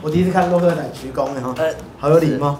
我第一次看洛克仔鞠躬哈，好有礼貌。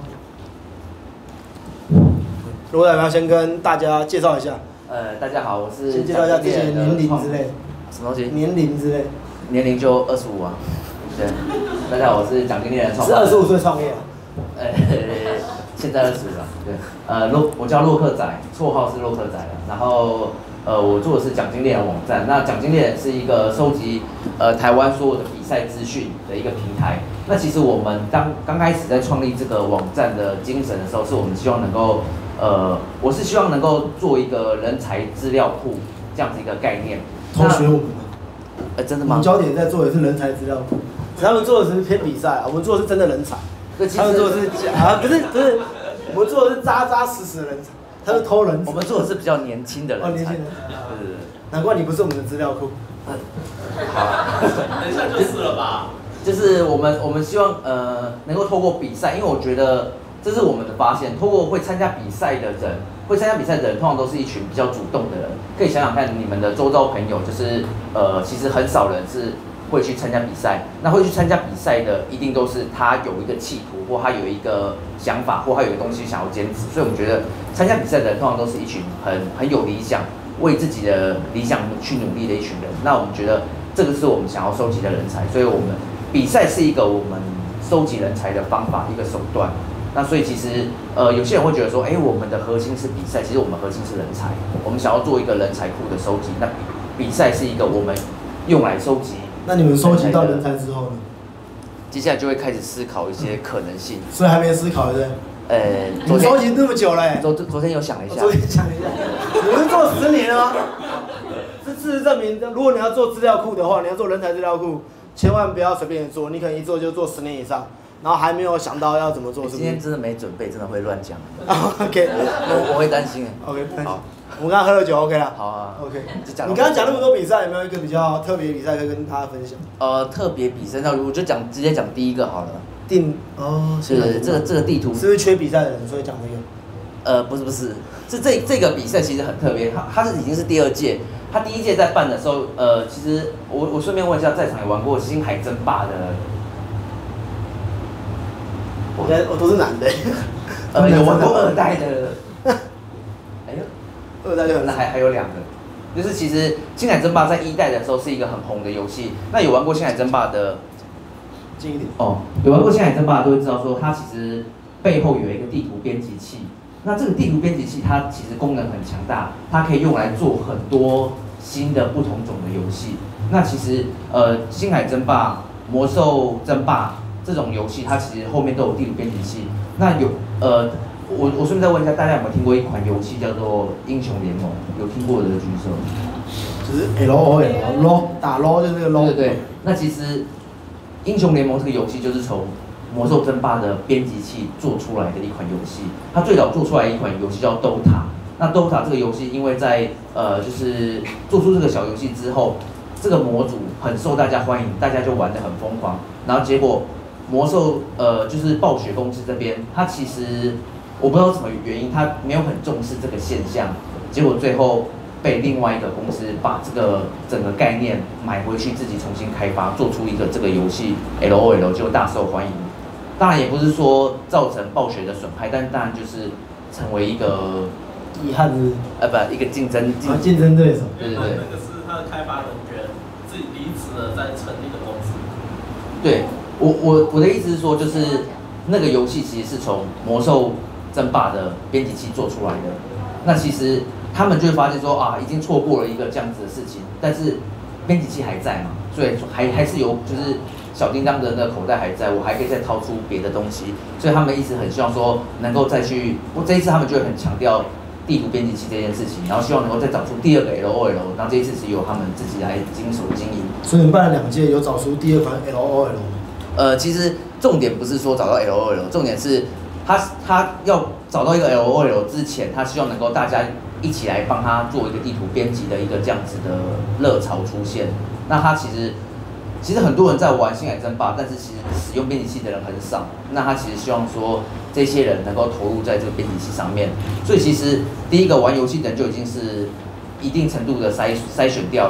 洛克仔要先跟大家介绍一下。 大家好，我是先介绍一下自己的年龄之类。 什么东西？ 年龄之类。 年龄就25啊。对。大家好，我是奖金猎人创办人。 是25岁创业啊？ 现在20了。对。我叫洛克仔，绰号是洛克仔了。然后我做的是奖金猎人网站。那奖金猎人是一个收集台湾所有的比赛资讯的一个平台。那其实我们刚开始在创立这个网站的精神的时候，是我们希望能够我是希望能够做一个人才资料库这样子一个概念。 偷学我们吗？ 真的吗？ 我们焦点在做的是人才资料库，他们做的是偏比赛，我们做的是真的人才。他们做的是不是，我们做的是扎扎实实的人才，他是偷人才。 我们做的是比较年轻的人才。 年轻人。对。难怪你不是我们的资料库。 好， 等一下就是了吧？ 就是我们希望能够透过比赛，因为我觉得这是我们的发现，透过会参加比赛的人，通常都是一群比较主动的人。可以想想看，你们的周遭朋友，就是其实很少人是会去参加比赛。那会去参加比赛的，一定都是他有一个企图，或他有一个想法，或他有一个东西想要坚持。所以我们觉得参加比赛的人，通常都是一群很有理想，为自己的理想去努力的一群人。那我们觉得这个是我们想要收集的人才，所以我们比赛是一个我们收集人才的方法，一个手段。那所以其实有些人会觉得说，我们的核心是比赛，其实我们核心是人才。我们想要做一个人才库的收集，那比赛是一个我们用来收集。 那你们收集到人才之后呢？ 接下来就会开始思考一些可能性。 所以还没思考对不对？你们收集那么久了昨天有想了一下。 昨天想了一下，你们做10年了吗？这事实证明，如果你要做资料库的话，你要做人才资料库，千万不要随便做，你可能一做就做10年以上。然后还没有想到要怎么做，是不是？ 今天真的没准备，真的会乱讲。 OK， 我会担心。 OK， 好，我们刚刚喝了酒 OK 了。 好啊。 OK， 你刚刚讲那么多比赛，有没有一个比较特别比赛可以跟大家分享？ 特别比赛，那我就直接讲第一个好了。 是这个地图。 是不是缺比赛的人，所以讲这个？不是，是这个比赛其实很特别，它已经是第2届。它第1届在办的时候，其实我顺便问一下，在场有玩过星海争霸的？ 我都是男的。 有玩过2代的。 2代就很。 那还有2个，就是其实星海争霸在1代的时候是一个很红的游戏。那有玩过星海争霸的？ 近一点。 有玩过星海争霸的都会知道说，它其实背后有一个地图编辑器。那这个地图编辑器它其实功能很强大，它可以用来做很多新的不同种的游戏。那其实星海争霸、魔兽争霸这种游戏，它其实后面都有地图编辑器。那我顺便再问一下，大家有没有听过一款游戏叫做英雄联盟？有听过的举手。 就是 LOL 打 LOL 就是那个 LOL。 对。那其实英雄联盟这个游戏就是从魔兽争霸的编辑器做出来的一款游戏。它最早做出来一款游戏叫 DOTA。那 DOTA 这个游戏，因为在就是做出这个小游戏之后，这个模组很受大家欢迎，大家就玩得很疯狂。然后结果魔兽就是暴雪公司这边，它其实我不知道什么原因，它没有很重视这个现象，结果最后被另外一个公司把这个整个概念买回去，自己重新开发，做出一个这个游戏 LOL 就大受欢迎。当然也不是说造成暴雪的损害，但当然就是成为一个遗憾是一个竞争对手。 对。 那个是他的开发人员自己离职了，再成立的公司。 对，我的意思是说，就是那个游戏其实是从魔兽争霸的编辑器做出来的。那其实他们就会发现说已经错过了一个这样子的事情，但是编辑器还在嘛，所以还是有就是小叮当的那个口袋还在，我还可以再掏出别的东西，所以他们一直很希望说能够再去，这一次他们就会很强调地图编辑器这件事情，然后希望能够再找出第2个 LOL， 然后这一次是由他们自己来经手经营。 所以你们办了2届，有找出第2款 LOL 吗？ 其实重点不是说找到 LOL， 重点是他要找到一个 LOL 之前，他希望能够大家一起来帮他做一个地图编辑的一个这样子的热潮出现。那他其实很多人在玩星海争霸，但是其实使用编辑器的人很少。那他其实希望说这些人能够投入在这个编辑器上面。所以其实第一个玩游戏的人就已经是一定程度的筛选掉了。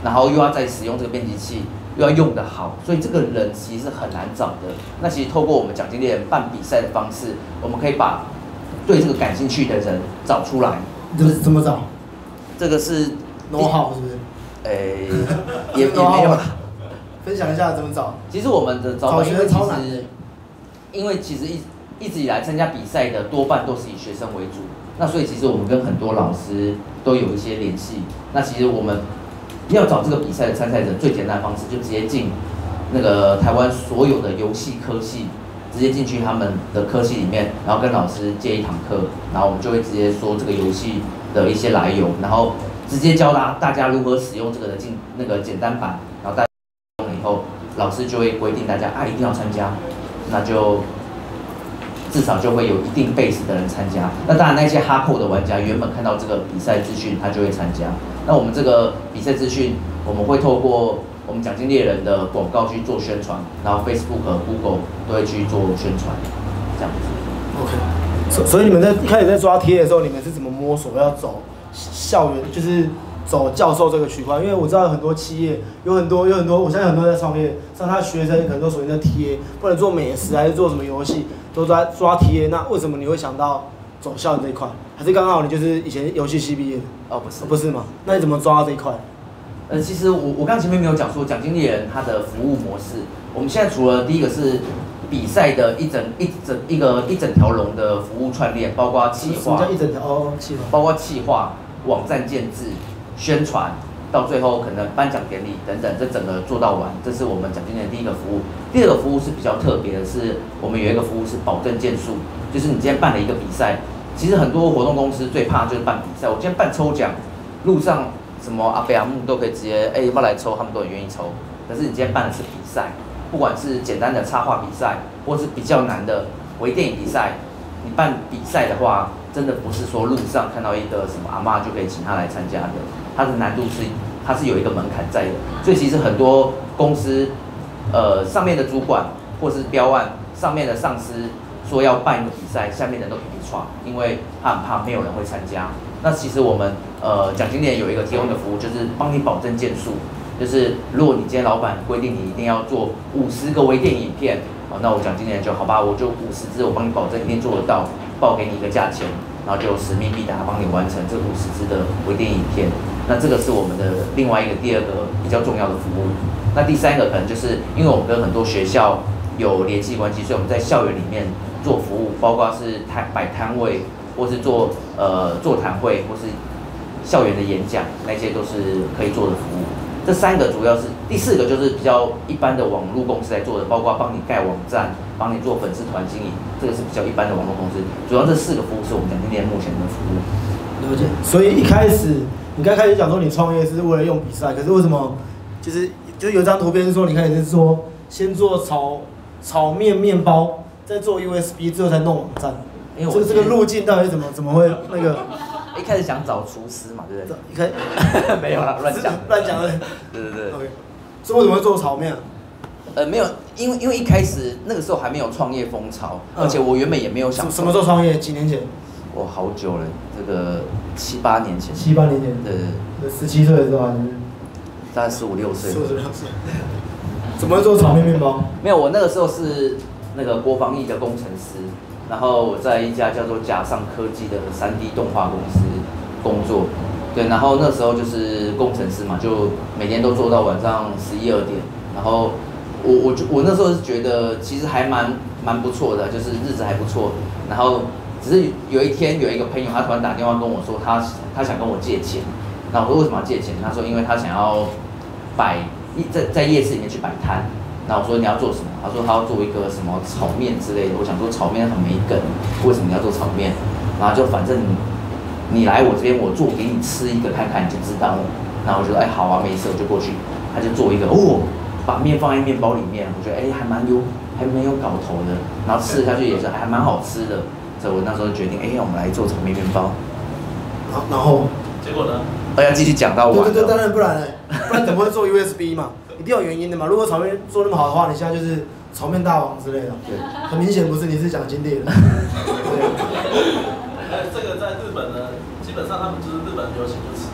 然后又要再使用这个编辑器，又要用得好，所以这个人其实是很难找的。那其实透过我们奖金猎人办比赛的方式，我们可以把对这个感兴趣的人找出来。 怎么找？ 这个是 know how是不是？ 也没有啦。 分享一下怎么找。 其实我们的找法， 学生超难的。 因为其实一直以来参加比赛的多半都是以学生为主，那所以其实我们跟很多老师都有一些联系。那其实我们要找这个比赛的参赛者，最简单的方式就直接进那个台湾所有的游戏科系，直接进去他们的科系里面，然后跟老师借一堂课，然后我们就会直接说这个游戏的一些来由，然后直接教大家如何使用这个的那个简单版，然后大家用了以后，老师就会规定大家一定要参加，那就至少就会有一定 base 的人参加。那当然那些哈扣的玩家原本看到这个比赛资讯，他就会参加。那我们这个比赛资讯，我们会透过我们奖金猎人的广告去做宣传，然后 Facebook 和 Google 都会去做宣传，这样子。 OK。所以你们在一开始在抓贴的时候，你们是怎么摸索要走校园，就是走教授这个区块？因为我知道很多企业有很多，我相信很多在创业，像他学生可能都属于在贴，不能做美食还是做什么游戏，都在抓贴。那为什么你会想到走校园这一块？还是刚好你就是以前游戏系毕业的？不是吗？那你怎么抓到这一块？ 其实我刚前面没有讲说奖金猎人它的服务模式，我们现在除了第一个是比赛的一整条龙的服务串联，包括企划， 什么叫一整条？企划， 包括企划、网站建制、宣传，到最后可能颁奖典礼等等，这整个做到完，这是我们奖金猎人第一个服务。第二个服务是比较特别的是，我们有一个服务是保证件数，就是你今天办了一个比赛，其实很多活动公司最怕就是办比赛，我今天办抽奖，路上什么阿伯阿姆都可以直接要不要来抽，他们都很愿意抽。可是你今天办的是比赛，不管是简单的插画比赛，或是比较难的微电影比赛，你办比赛的话，真的不是说路上看到一个什么阿嬷就可以请他来参加的，它的难度它是有一个门槛在的。所以其实很多公司，上面的主管或是标案上面的上司说要办一个比赛，下面的人都皮皮剉，因为他很怕没有人会参加。那其实我们奖金猎人有一个提供的服务，就是帮你保证件数，就是如果你今天老板规定你一定要做50个微电影片，那我奖金猎人就好吧，我就50支，我帮你保证一定做得到，报给你一个价钱，然后就使命必达，帮你完成这50支的微电影片。那这个是我们的另外一个第二个比较重要的服务。那第三个可能就是因为我们跟很多学校有联系关系，所以我们在校园里面做服务，包括是摆摊位，或是做座谈会，或是校园的演讲，那些都是可以做的服务。这三个主要是，第四个就是比较一般的网络公司在做的，包括帮你盖网站，帮你做粉丝团经营，这个是比较一般的网络公司。主要这4个服务是我们奖金猎人目前的服务。 了解。所以一开始你刚开始讲说你创业是为了用比赛，可是为什么就是有张图片是说你开始是说先做炒面面包，再做 USB， 最后才弄网站。因为这个路径到底怎么会那个？ 一开始想找厨师嘛，对不对？ 一开始没有啦，乱讲的。 对。 OK。所以为什么会做炒面？ 没有，因为一开始那个时候还没有创业风潮，而且我原本也没有想什么时候创业？几年前？ 我好久了，这个7、8年前。 7、8年前。对。17岁的时候还是？ 大概15、16岁。15、16岁。 怎么会做炒面面包？ 没有，我那个时候是那个国防役的工程师。然后我在一家叫做甲上科技的3D 动画公司工作，对，然后那时候就是工程师嘛，就每天都做到晚上11、12点。然后我那时候是觉得其实还蛮不错的，就是日子还不错。然后只是有一天有一个朋友他突然打电话跟我说他想跟我借钱，那我说为什么要借钱？他说因为他想要在夜市里面去摆摊。那我说你要做什么？他说他要做一个什么炒面之类的。我想说炒面很没梗，为什么你要做炒面？然后就反正你来我这边，我做给你吃一个看看你就知道了。然后我就说好啊，没事，我就过去。他就做一个把面放在面包里面，我觉得还蛮有搞头的。然后吃下去也是还蛮好吃的，所以我那时候决定我们来做炒面面包。 然后结果呢？ 要继续讲到完。 对，当然不然怎么会做 USB 嘛？一定有原因的嘛。如果炒面做那么好的话，你现在就是炒面大王之类的。对，很明显不是，你是奖金猎人。 这个在日本呢，基本上他们就是日本流行就吃这个东西。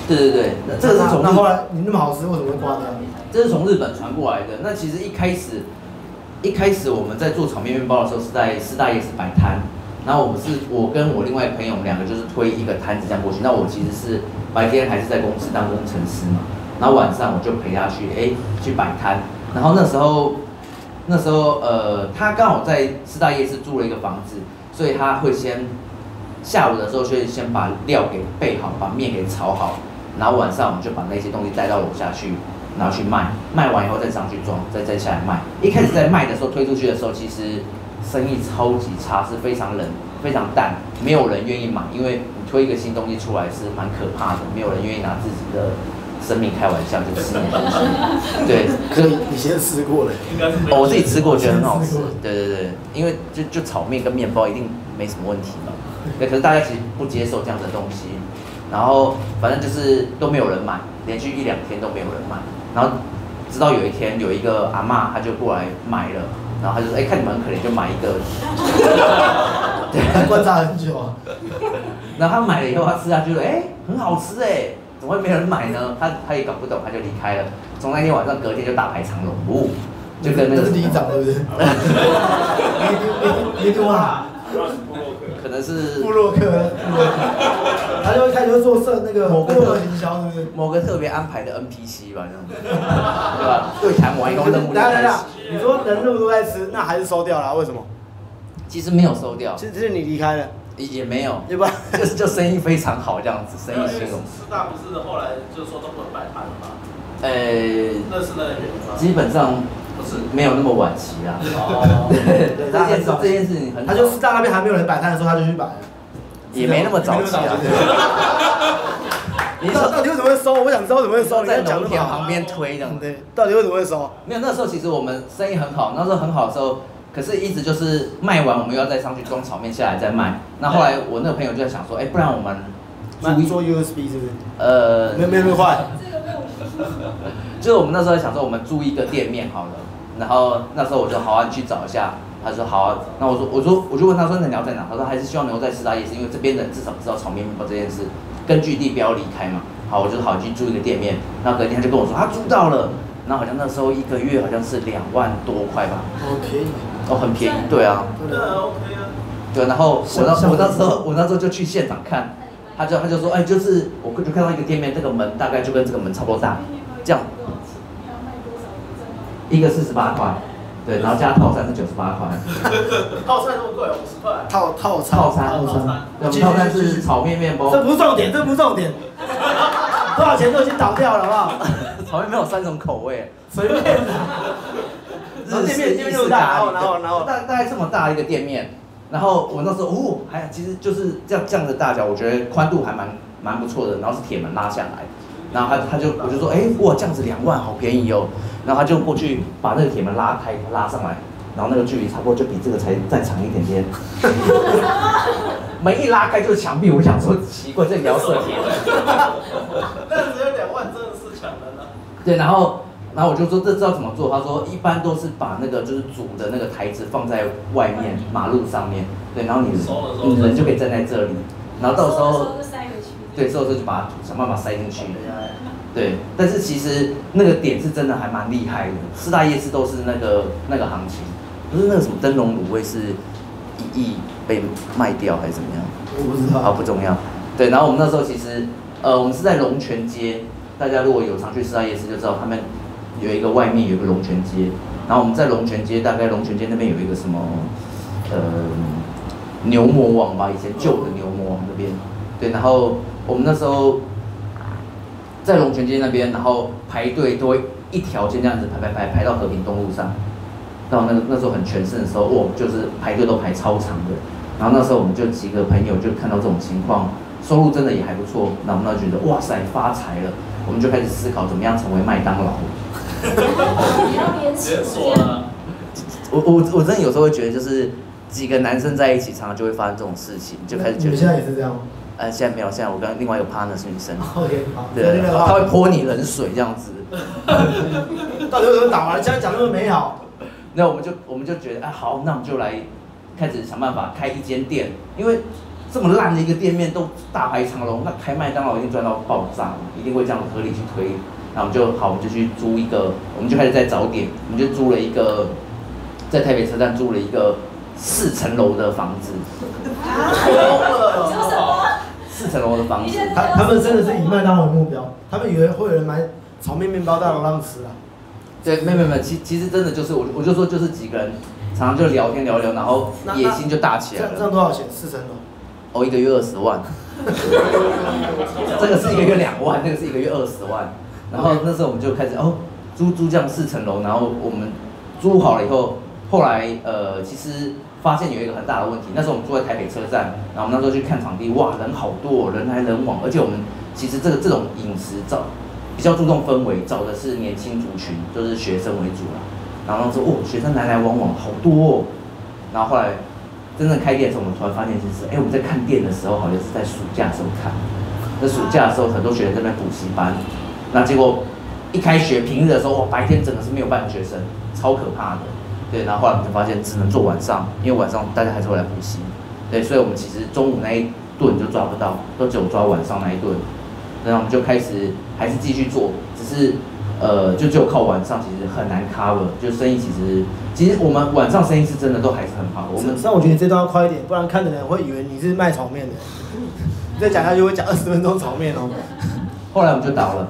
对对对，这个是从那后来你那么好吃，为什么会挂掉？ 这是从日本传过来的。那其实一开始我们在做炒面面包的时候是在师大夜市摆摊，然后我跟我另外一个朋友，我们两个就是推一个摊子这样过去。那我其实是白天还是在公司当工程师嘛，然后晚上我就陪他去摆摊。然后那时候他刚好在师大夜市租了一个房子，所以他会下午的时候就先把料给备好，把面给炒好，然后晚上我们就把那些东西带到楼下去，然后去卖，卖完以后再上去装，再下来卖。一开始在卖的时候推出去的时候，其实生意超级差，是非常冷、非常淡，没有人愿意买，因为你推一个新东西出来是蛮可怕的，没有人愿意拿自己的生命开玩笑，就吃那东西。对， 可以，你先吃过了。 应该是我自己吃过，觉得很好吃。对对对，因为就炒面跟面包一定没什么问题嘛。对，可是大家其实不接受这样的东西，然后反正就是都没有人买，连续1-2天都没有人买，然后直到有一天有一个阿嬷，她就过来买了，然后她就说：“看你们很可怜，就买一个。” 对，观察很久啊。 然后她买了以后，她吃下去了，很好吃怎么会没人买呢？她也搞不懂，她就离开了。从那天晚上隔天就大排长龙，就跟那个是里长对不对？你丢啊？ 可能是部落客，他就会开始做那个部落营销，是不是？ 某个特别安排的 NPC 吧，这样子，对吧？对谈完一个任务就开始。 你说人那么多在吃，那还是收掉了，为什么？ 其实没有收掉， 其实你离开了， 也没有， 对吧？ 就生意非常好这样子，生意兴隆。 师大不是后来就说都不能摆摊了吗？那是那个原因吗？ 基本上不是没有那么晚期啦。 对， 这件事情很早， 他就师大那边还没有人摆摊的时候，他就去摆了， 也没那么早期啊。 你到底为什么会收？我想知道为什么会收。 在农田旁边推这样。 对，到底为什么会收？ 没有，那时候其实我们生意很好，那时候很好的时候，可是一直就是卖完我们又要再上去装炒面下来再卖。那后来我那个朋友就在想说，不然我们做 USB 是不是？没有那么快。 就是我们那时候在想说，我们租一个店面好了。然后那时候我就好啊，你去找一下。他说好啊。那我就问他说，那你要在哪？他说还是希望能够在师大夜市，因为这边的人至少知道炒面面包这件事，根据地不要离开嘛。好，我就好去租一个店面。然后隔天他就跟我说，他租到了。然后好像那时候1个月好像是2万多块吧。 便宜。 很便宜，对啊。 对啊 ，OK 啊。 对，然后我那时候就去现场看，他就说，就是我就看到一个店面，这个门大概就跟这个门差不多大，这样。一个48块，对，然后加套餐是98块。 套餐那么贵，50块。 套餐，对，套餐是炒面面包。 这不是重点，多少钱都已经倒掉了，好不好？ 炒面没有3种口味， 随便。然后店面又大，然后大概这么大一个店面，然后我那时候其实就是这样的大小，我觉得宽度还蛮不错的，然后是铁门拉下来，然后我就说，哇，这样子2万好便宜哦，然后他就过去把那个铁门拉开，拉上来，然后那个距离差不多就比这个再长一点点。门一拉开就是墙壁，我想说奇怪，这聊色铁。 那只有2万，真的是抢人了。 对，然后我就说这知道怎么做，他说一般都是把那个就是煮的那个台子放在外面马路上面，对，然后你人就可以站在这里，然后到时候对，收的时候就把它想办法塞进去。对，但是其实那个点是真的还蛮厉害的，师大夜市都是那个行情，不是那个什么灯笼卤味是1亿被卖掉还是怎么样？ 我不知道。 不重要。对，然后我们那时候其实我们是在龙泉街，大家如果有常去师大夜市就知道他们有一个外面有一个龙泉街，然后我们在龙泉街，大概龙泉街那边有一个什么牛魔王吧，以前旧的牛魔王那边，对，然后我们那时候在龙泉街那边，然后排队都会一条街这样子排到和平东路上，到那时候很全盛的时候，就是排队都排超长的，然后那时候我们就几个朋友就看到这种情况，收入真的也还不错，那我们就觉得哇塞发财了，我们就开始思考怎么样成为麦当劳。 连锁了。 我真的有时候会觉得，就是几个男生在一起，常常就会发生这种事情，就开始觉得。 你们现在也是这样吗？ 现在没有，现在我跟另外一个 partner 是女生。 OK， 好。 对，他会泼你冷水这样子。 到底为什么打完？现在讲那么美好。 那我们就觉得，好，那我们就来开始想办法开一间店，因为这么烂的一个店面都大排长龙，那开麦当劳一定赚到爆炸，一定会这样合理去推。那我们就去租一个，我们就开始在找点，我们就租了一个，在台北车站租了一个4层楼的房子。 说什么 ？4层楼的房子。 他们真的是以麦当劳为目标，他们以为会有人买炒面面包大楼让吃啊。 对，没，其实真的就是我就说就是几个人常常就聊天聊，然后野心就大起来了。 这样多少钱？4层楼？ 哦，一个月20万。这个是一个月2万，那个是一个月20万。然后那时候我们就开始租这样4层楼，然后我们租好了以后，后来其实发现有一个很大的问题。那时候我们住在台北车站，然后我们那时候去看场地，哇，人好多，人来人往，而且我们其实这种饮食比较注重氛围，找的是年轻族群，就是学生为主啦。然后说学生来往好多哦。然后后来真正开店的时候，我们突然发现就是，我们在看店的时候，好像是在暑假的时候看。那暑假的时候，很多学生在那边补习班。那结果一开学平日的时候，白天整个是没有半个学生，超可怕的。对，然后后来我们就发现只能做晚上，因为晚上大家还是会来补习。对，所以我们其实中午那一顿就抓不到，都只有抓晚上那一顿。然后我们就开始还是继续做，只是就只有靠晚上，其实很难 cover。就生意其实我们晚上生意是真的都还是很好。 但我觉得这段要快一点，不然看的人会以为你是卖炒面的。你再讲下去会讲20分钟炒面哦。 后来我们就倒了，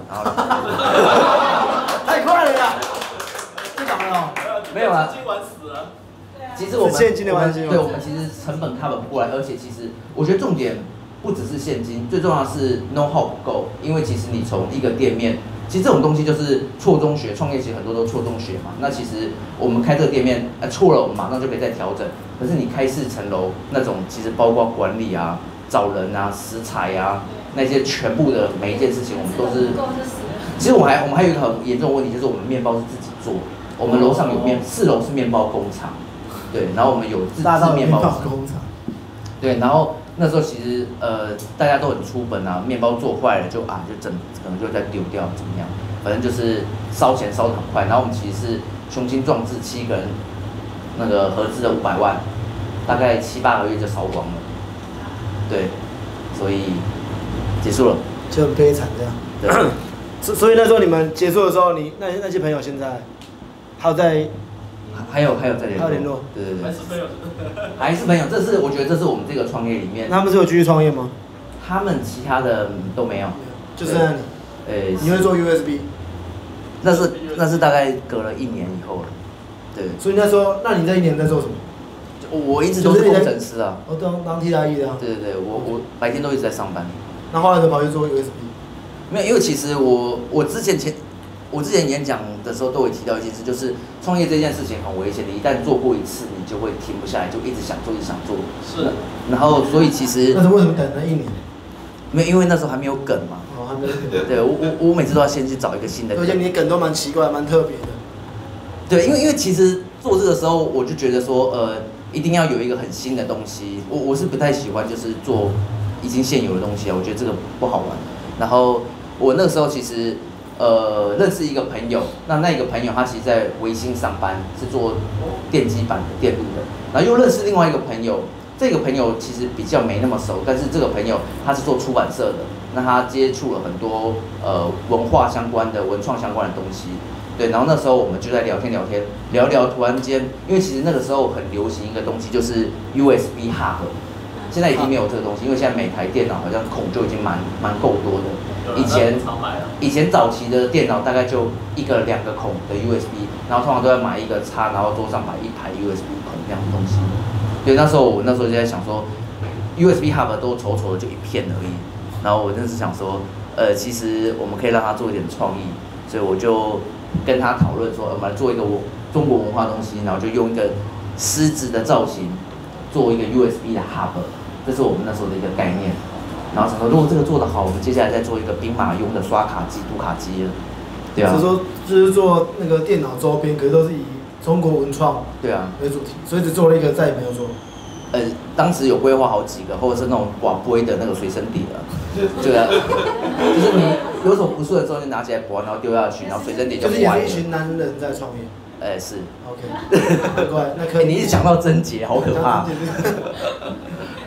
太快了啦！就倒了哦。 没有啦， 资金玩死了。 其实我们现金的关系， 对，我们其实成本 cover 不过来，而且其实我觉得重点不只是现金，最重要的是 know how 不够，因为其实你从一个店面，其实这种东西就是错中学，创业其实很多都错中学嘛。那其实我们开这个店面，错了我们马上就可以再调整。可是你开4层楼那种，其实包括管理啊、找人啊、食材啊。那些全部的每一件事情，我们都是。其实我们还有一个很严重的问题，就是我们面包是自己做。我们楼上有4楼是面包工厂，对，然后我们有自制面包工厂。 对，然后那时候其实大家都很出本啊，面包做坏了就可能就再丢掉怎么样，反正就是烧钱烧得很快。然后我们其实是雄心壮志，7个人那个合资的500万，大概7、8个月就烧光了。对，所以。结束了， 就很悲惨这样。对，所以那时候你们结束的时候，你那些朋友现在还有在， 还有在联络， 还有联络， 对， 还是朋友， 还是朋友。我觉得这是我们这个创业里面。 他们是有继续创业吗？ 他们其他的都没有， 就剩下你。你会做 USB？ 那是大概隔了1年以后了，对。 所以那时候，那你这1年在做什么？ 我一直都是工程师啊。 当替代役的。 对，我白天都一直在上班。 那后来就跑去做 USB？ 没有，因为其实我之前演讲的时候都会提到一件事，就是创业这件事情很危险的，一旦做过一次，你就会停不下来，就一直想做，一直想做。 是。 然后所以其实。 那是为什么等了1年？ 没有，因为那时候还没有梗嘛。 还没有梗。 对，我每次都要先去找一个新的梗。 而且你梗都蛮奇怪，蛮特别的。 对，因为其实做这个时候，我就觉得说，一定要有一个很新的东西。我是不太喜欢就是做已经现有的东西啊，我觉得这个不好玩。然后我那个时候其实认识一个朋友，那个朋友他其实在微星上班，是做电机板的电路的。然后又认识另外一个朋友，这个朋友其实比较没那么熟，但是这个朋友他是做出版社的，那他接触了很多文化相关的、文创相关的东西。对，然后那时候我们就在聊天，聊，突然间，因为其实那个时候很流行一个东西，就是 USB hub， 现在已经没有这个东西，因为现在每台电脑好像孔就已经蛮够多的。以前早期的电脑大概就1个2个孔的 USB， 然后通常都要买一个插，然后桌上摆1排 USB 孔这样的东西。对，那时候就在想说 ，USB hub 都丑丑的就一片而已，然后我真是想说，其实我们可以让它做一点创意，所以我就跟他讨论说，我们来做一个中国文化东西，然后就用一个狮子的造型做一个 USB 的 hub， 这是我们那时候的一个概念。然后想说，如果这个做得好，我们接下来再做一个兵马俑的刷卡机、读卡机了。对啊。 就是做那个电脑周边，可是都是以中国文创为主题，所以只做了一个，再也没有做。 当时有规划好几个，或者是那种寡杯的那个随身碟了，对啊，就是你有什么不顺的时候，就拿起来拨，然后丢下去，然后随身碟就坏了。 就是也是一群男人在创业。 是。 OK。对，那可以。 你一直讲到贞洁，好可怕。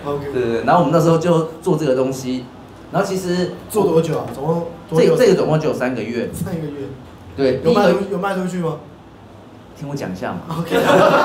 OK。 对，然后我们那时候就做这个东西，然后其实做多久啊？总共这个总共只有3个月。 3个月。 对， 有卖出去吗？ 听我讲一下嘛。 OK。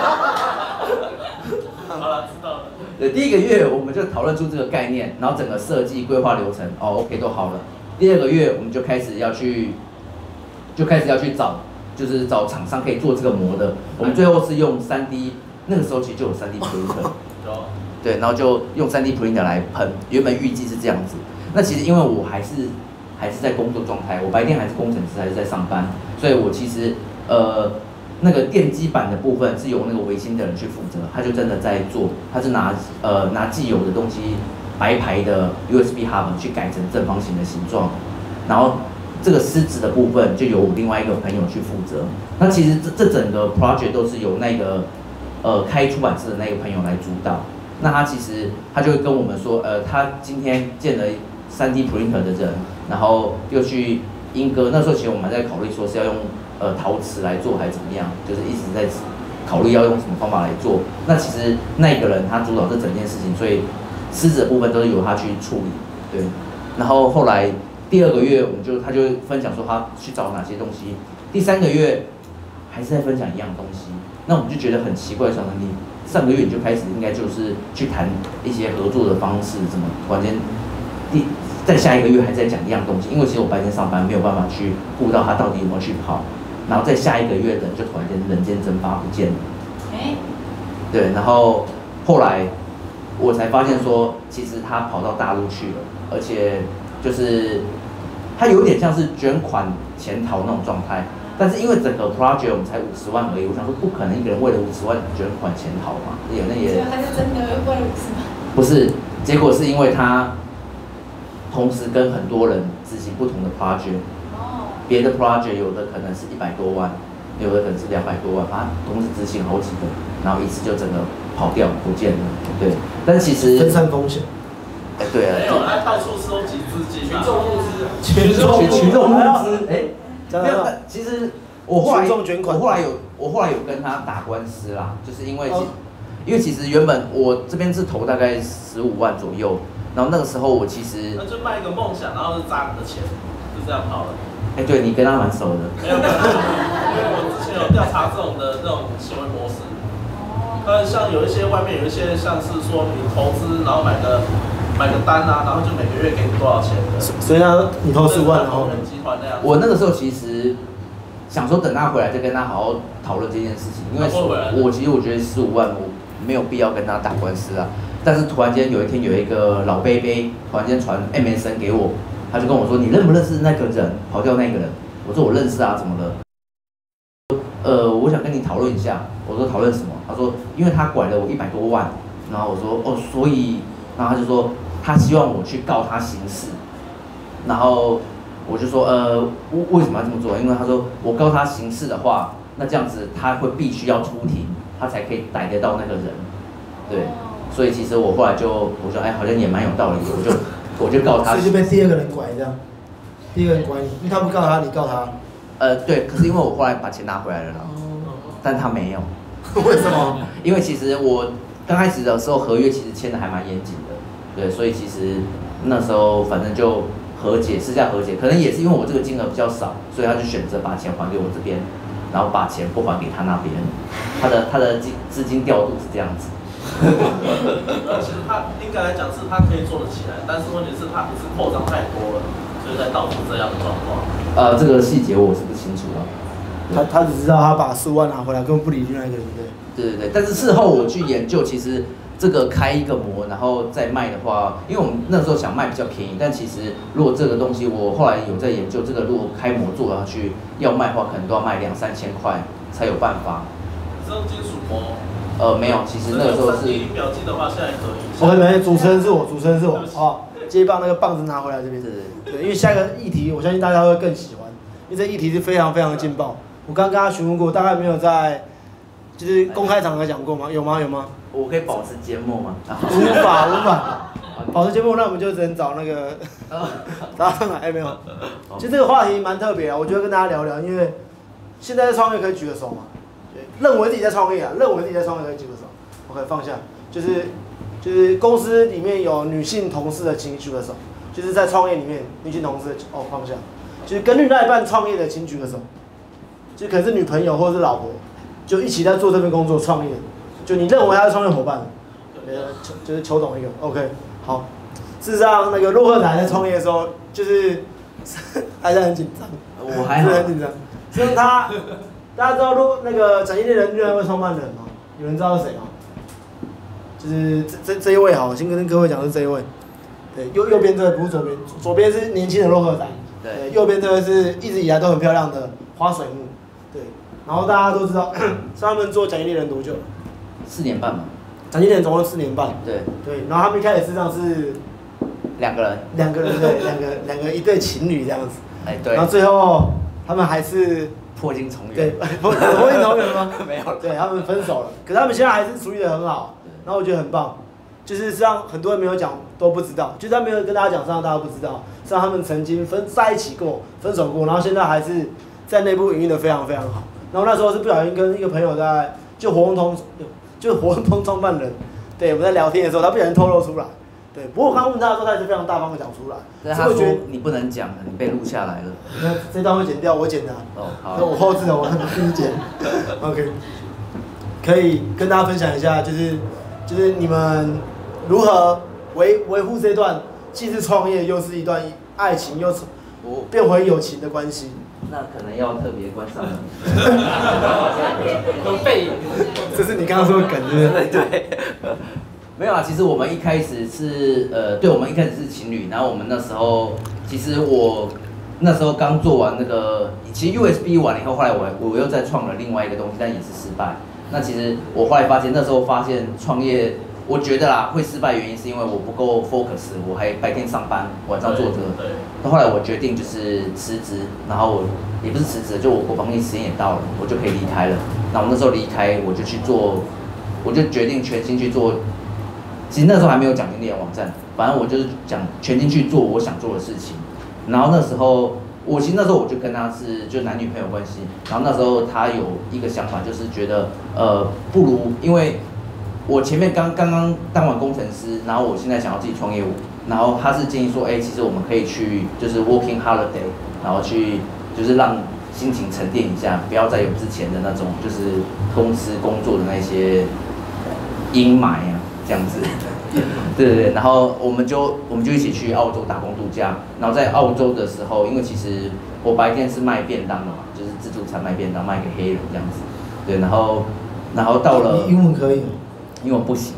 好了，知道了。 对，第1个月我们就讨论出这个概念，然后整个设计规划流程，OK 都好了。第2个月我们就开始要去找，就是找厂商可以做这个模的。我们最后是用3D， 那个时候其实就有3D printer。对，然后就用3D printer 来喷，原本预计是这样子。那其实因为我还是在工作状态，我白天还是工程师，还是在上班，所以我其实那个电机板的部分是由那个维新的人去负责，他就真的在做，他是拿既有的东西白牌的 USB hub 去改成正方形的形状，然后这个湿纸的部分就由我另外一个朋友去负责。那其实这整个 project 都是由那个开出版社的那个朋友来主导。那他其实他就会跟我们说，他今天见了3D printer 的人，然后又去英歌。那时候其实我们还在考虑说是要用陶瓷来做还是怎么样，就是一直在考虑要用什么方法来做。那其实那个人他主导这整件事情，所以湿纸的部分都是由他去处理。对，然后后来第2个月他就分享说他去找哪些东西。第3个月还是在分享一样东西，那我们就觉得很奇怪，想你上个月你就开始应该就是去谈一些合作的方式，怎么突然间在下1个月还在讲一样东西？因为其实我白天上班没有办法去顾到他到底有没有去跑，然后在下1个月人就突然间人间蒸发不见了。对，然后后来我才发现说，其实他跑到大陆去了，而且就是他有点像是卷款潜逃那种状态。但是因为整个 project 我们才50万而已，我想说不可能一个人为了50万卷款潜逃嘛，也那也。 他是真的为了50万？ 不是，结果是因为他同时跟很多人执行不同的 project， 别的 project 有的可能是100多万，有的可能是200多万，他同时执行好几个，然后一次就整个跑掉不见了。对，但是其实分散风险。 对啊。 没有，他到处收集资金，群众募资， 群众募资，没有，其实我后来有跟他打官司啦，就是因为其实原本我这边是投大概15万左右，然后那个时候我其实那就卖一个梦想，然后是砸你的钱，就这样跑了。 对你跟他蛮熟的。 没有，因为我之前有调查这种行为模式。像有一些外面有一些像是说你投资，然后买个单啊，然后就每个月给你多少钱的。 所以你投15万，然后集团那样。 我那个时候其实想说等他回来再跟他好好讨论这件事情，因为其实我觉得15万我没有必要跟他打官司啊。但是突然间有一天有一个老伯伯突然间传 MSN 给我，他就跟我说你认不认识那个人跑掉那个人？我说我认识啊，怎么了？我想跟你讨论一下。我说讨论什么？他说因为他拐了我100多万，然后我说所以，然后他就说他希望我去告他刑事，然后我就说为什么要这么做？因为他说我告他刑事的话，那这样子他会必须要出庭，他才可以逮得到那个人，对，所以其实我后来我说好像也蛮有道理的，我就告他， 所以就被第2个人拐这样，第2个人拐你，因为他不告他，你告他。 对，可是因为我后来把钱拿回来了啦，但他没有。 为什么？ 因为其实我刚开始的时候合约其实签的还蛮严谨的，对，所以其实那时候反正就私下和解，可能也是因为我这个金额比较少，所以他就选择把钱还给我这边，然后把钱不还给他那边，他的资金调度是这样子。 其实他应该来讲是他可以做得起来，但是问题是他不是扩张太多了，所以才导致这样的状况。 这个细节我是不清楚啊。 他只知道他把15万拿回来，根本不理另外一个人， 对。但是事后我去研究，其实这个开一个模，然后再卖的话，因为我们那时候想卖比较便宜，但其实如果这个东西我后来有在研究，这个如果开模做下去要卖的话，可能都要卖2-3千块才有办法。 这种金属模？ 没有，其实那个时候是。 3D 表记的话，现在可以。 没，主持人是我，好，接棒那个棒子拿回来这边。对，因为下一个议题，我相信大家会更喜欢，因为这议题是非常非常的劲爆。我刚刚跟他询问过，大概没有在就是公开场合讲过吗？有吗？ 我可以保持缄默吗？ 无法保持缄默，那我们就只能找那个找上来。没有。其实这个话题蛮特别啊，我觉得跟大家聊聊，因为现在在创业可以举个手嘛？认为自己在创业可以举个手。OK， 放下，就是就是公司里面有女性同事的请举个手，就是在创业里面女性同事放下，就是跟另外一半创业的请举个手，就可能是女朋友或者是老婆，就一起在做这份工作创业，就你认为他是创业伙伴，就是邱董一个 OK 好。事实上，那个洛克仔在创业的时候，就是还是很紧张， 我还好， 很紧张。所以大家知道那个展业猎人另外一位创办人吗？有人知道是谁吗？就是这一位好，我先跟各位讲是这一位。对，右边这个不是左边，左边是年轻的洛克仔，对，右边这个是一直以来都很漂亮的花水木，对。然后大家都知道，他们做展业猎人多久 ？4年半嘛。 展业猎人总共4年半。 对。 对，然后他们一开始事实上是 2个人。 2个人对，两个一对情侣这样子。 哎，对。 然后最后他们还是破镜重圆。 对，破镜重圆吗？ 没有。 对，他们分手了，可是他们现在还是处理得很好，然后我觉得很棒。就是实际上很多人没有讲都不知道，就是他没有跟大家讲，实际上大家不知道，实际上他们曾经在一起过，分手过，然后现在还是在内部营运得非常非常好。然后那时候是不小心跟一个朋友就活动通创办人，对，我们在聊天的时候，他不小心透露出来。对，不过我刚问他的时候，他也是非常大方的讲出来。 但他说你不能讲，你被录下来了。 那这段会剪掉，我剪的。 哦，好。 我后置的，我自己剪。OK， 可以跟大家分享一下，就是你们如何维护这段既是创业又是一段爱情又变回友情的关系。 那可能要特别观赏了。 有背影。 这是你刚刚说的梗，对不对？ 对。没有啊，其实我们一开始是对，我们一开始是情侣，然后我们那时候，其实我那时候刚做完那个，其实 USB 完了以后，后来我又再创了另外一个东西，但也是失败。那其实我后来发现，那时候发现创业，我觉得啦会失败原因是因为我不够 focus， 我还白天上班，晚上做这个。对。那后来我决定就是辞职，然后也不是辞职，就我国防役时间也到了，我就可以离开了。那我那时候离开，我就去做，我就决定全心去做。其实那时候还没有奖金猎人网站，反正我就是全心去做我想做的事情。然后那时候，其实那时候我就跟他是就男女朋友关系。然后那时候他有一个想法，就是觉得不如，因为我前面刚刚当完工程师，然后我现在想要自己创业，然后他是建议说，其实我们可以去就是 working holiday， 然后去就是让心情沉淀一下，不要再有之前的那种就是公司工作的那些阴霾啊。这样子，对，然后我们就一起去澳洲打工度假，然后在澳洲的时候，因为其实我白天是卖便当的嘛，就是自助餐卖便当卖给黑人这样子，对，然后到了， 你英文可以吗？ 英文不行，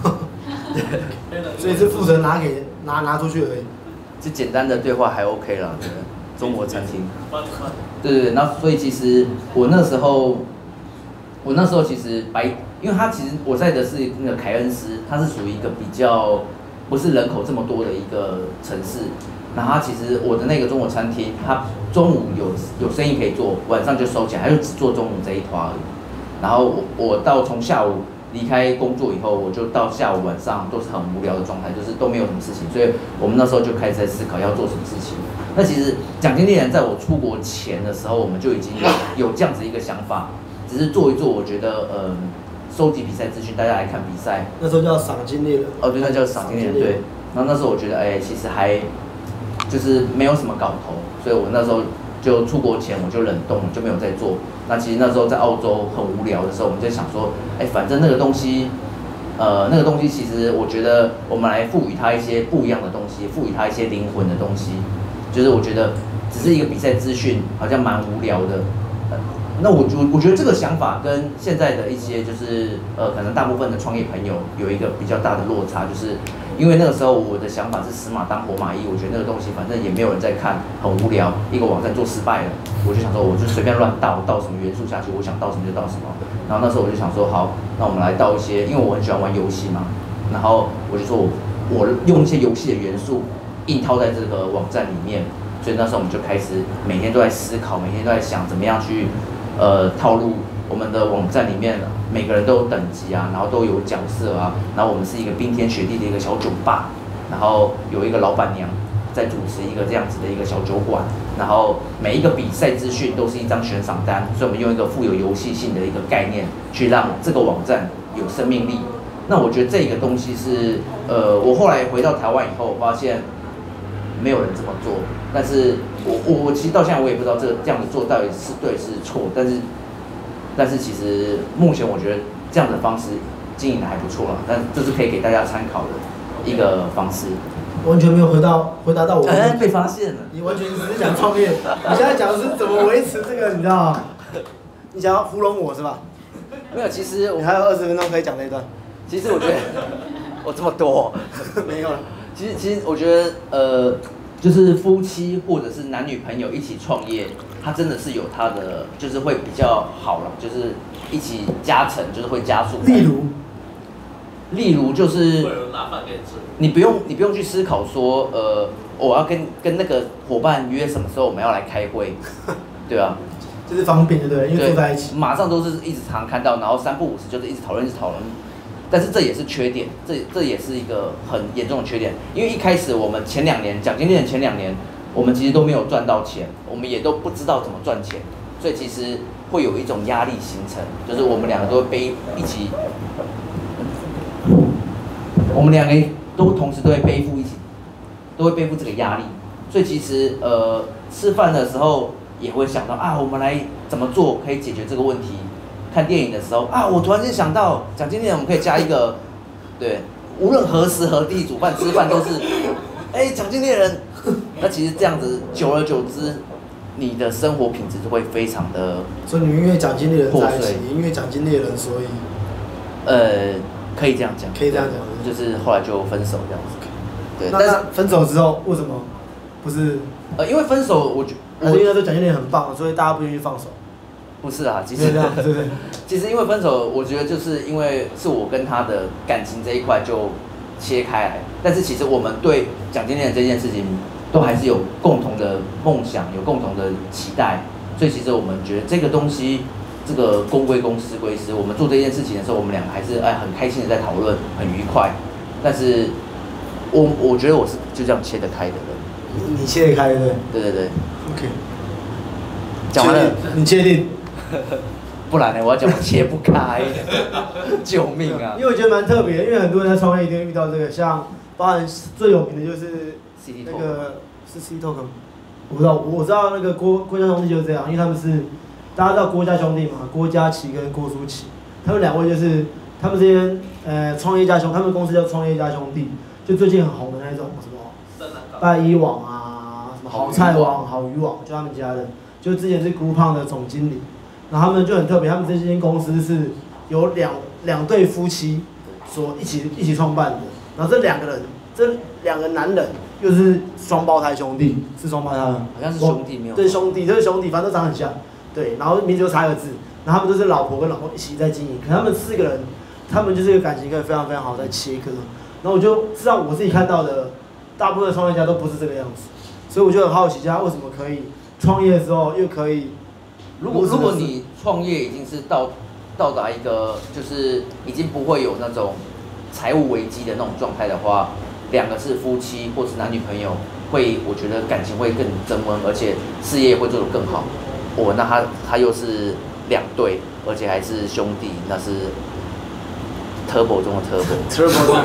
所以是负责拿出去而已， 就简单的对话还 OK 啦，对，中国餐厅，对，然后所以其实我那时候其实因为它其实我在的是那个凯恩斯，它是属于一个比较不是人口这么多的一个城市。然后它其实我的那个中国餐厅，它中午有生意可以做，晚上就收起来，它就只做中午这一团而已。然后我从下午离开工作以后，我就到下午晚上都是很无聊的状态，就是都没有什么事情。所以我们那时候就开始在思考要做什么事情。那其实奖金猎人在我出国前的时候，我们就已经有这样子一个想法，只是做一做，我觉得收集比赛资讯，大家来看比赛。 那时候叫赏金猎人。 哦，对，那叫赏金猎人。对。然后那时候我觉得，其实还就是没有什么搞头，所以我那时候就出国前我就冷冻了，就没有再做。那其实那时候在澳洲很无聊的时候，我们就想说，反正那个东西其实我觉得我们来赋予它一些不一样的东西，赋予它一些灵魂的东西。就是我觉得只是一个比赛资讯，好像蛮无聊的。那我觉得这个想法跟现在的一些就是可能大部分的创业朋友有一个比较大的落差，就是因为那个时候我的想法是死马当活马医，我觉得那个东西反正也没有人在看，很无聊，一个网站做失败了，我就想说我就随便乱倒什么元素下去，我想倒什么就倒什么。然后那时候我就想说好，那我们来倒一些，因为我很喜欢玩游戏嘛，然后我就说我用一些游戏的元素硬套在这个网站里面，所以那时候我们就开始每天都在思考，每天都在想怎么样去套路我们的网站里面，每个人都有等级啊，然后都有角色啊，然后我们是一个冰天雪地的一个小酒吧，然后有一个老板娘在主持一个这样子的一个小酒馆，然后每一个比赛资讯都是一张悬赏单，所以我们用一个富有游戏性的一个概念，去让这个网站有生命力。 那我觉得这个东西是我后来回到台湾以后，我发现没有人这么做，但是我其实到现在我也不知道这样子做到底是对是错，但是其实目前我觉得这样的方式经营的还不错啦，但这是可以给大家参考的一个方式。 完全没有回答到我。 被发现了。 你完全只是讲创业，你现在讲的是怎么维持这个，你知道吗？你想要糊弄我是吧？ 没有，其实你还有20分钟可以讲那一段。 其实我觉得我这么多没有了。 其实我觉得就是夫妻或者是男女朋友一起创业，它真的是有它的，就是会比较好了，就是一起加成，就是会加速。例如就是会有人拿饭给你吃， 你不用去思考说我要跟那个伙伴约什么时候我们要来开会，对啊， 就是方便，对不对？因为坐在一起， 马上都是一直常看到，然后3不5时就是一直讨论。但是这也是缺点，这也是一个很严重的缺点，因为一开始我们前2年奖金猎人前2年，我们其实都没有赚到钱，我们也都不知道怎么赚钱，所以其实会有一种压力形成，就是我们2个都会我们2个都同时都会背负这个压力，所以其实吃饭的时候也会想到啊，我们来怎么做可以解决这个问题。看电影的时候啊，我突然间想到，奖金猎人我们可以加一个，对，无论何时何地煮饭吃饭都是，奖金猎人。那其实这样子久而久之，你的生活品质就会非常的。 所以你们因为奖金猎人在一起，因为奖金猎人，所以可以这样讲， 可以这样讲， 就是后来就分手这样子。对， 但是分手之后为什么不是？ 因为分手，我因为那时候奖金猎人很棒，所以大家不愿意放手。 不是啊，其实其实因为分手，我觉得就是因为是我跟他的感情这一块就切开来，但是其实我们对奖金猎人这件事情都还是有共同的梦想，有共同的期待，所以其实我们觉得这个东西，这个公归公，私归私，我们做这件事情的时候，我们2个还是很开心的在讨论，很愉快，但是我觉得我是就这样切得开的人。 你切得开的？ 对。 OK。 讲完了， 你确定？ 不然呢？我要讲我切不开，救命啊！ 因为我觉得蛮特别的，因为很多人在创业一定会遇到这个，像包含最有名的就是那个是 C Talk， 我知道那个郭家兄弟就是这样，因为他们是大家知道郭家兄弟嘛，郭家麒跟郭书奇，他们2位就是他们这边创业家兄，他们公司叫创业家兄弟，就最近很红的那种什么拜一网啊，什么好菜网、好鱼网，就他们家的，就之前是Groupon的总经理。然后他们就很特别，他们这间公司是由两对夫妻所一起创办的。然后这2个男人又是双胞胎兄弟，是双胞胎吗？ 好像是兄弟没有。 对，兄弟，这是兄弟，反正都长很像。对，然后名字就差1个字。然后他们都是老婆跟老公一起在经营，可他们4个人，他们就是一个感情可以非常非常好在切割。然后我就知道我自己看到的，大部分的创业家都不是这个样子，所以我就很好奇，他为什么可以创业的时候又可以。 如果你创业已经是到达一个就是已经不会有那种财务危机的那种状态的话，2个是夫妻或是男女朋友，我觉得感情会更增温，而且事业会做得更好。那他又是2对，而且还是兄弟，那是 turbo 中的 turbo。